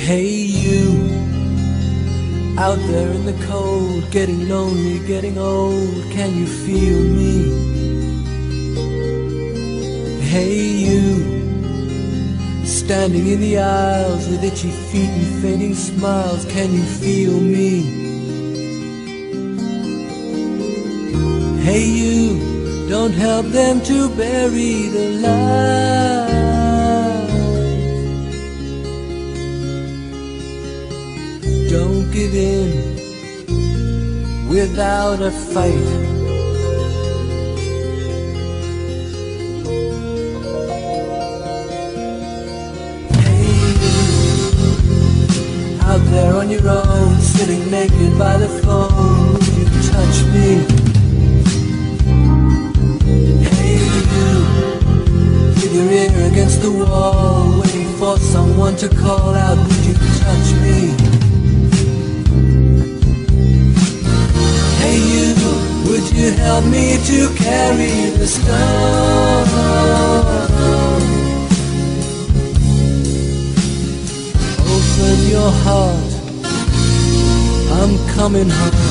Hey you, out there in the cold, getting lonely, getting old, can you feel me? Hey you, standing in the aisles with itchy feet and fading smiles, can you feel me? Hey you, don't help them to bury the light. Don't give in without a fight. Hey you, out there on your own, sitting naked by the phone, would you touch me? Hey you, with your ear against the wall, waiting for someone to call out, would you touch me? Would you help me to carry the stone? Open your heart, I'm coming home.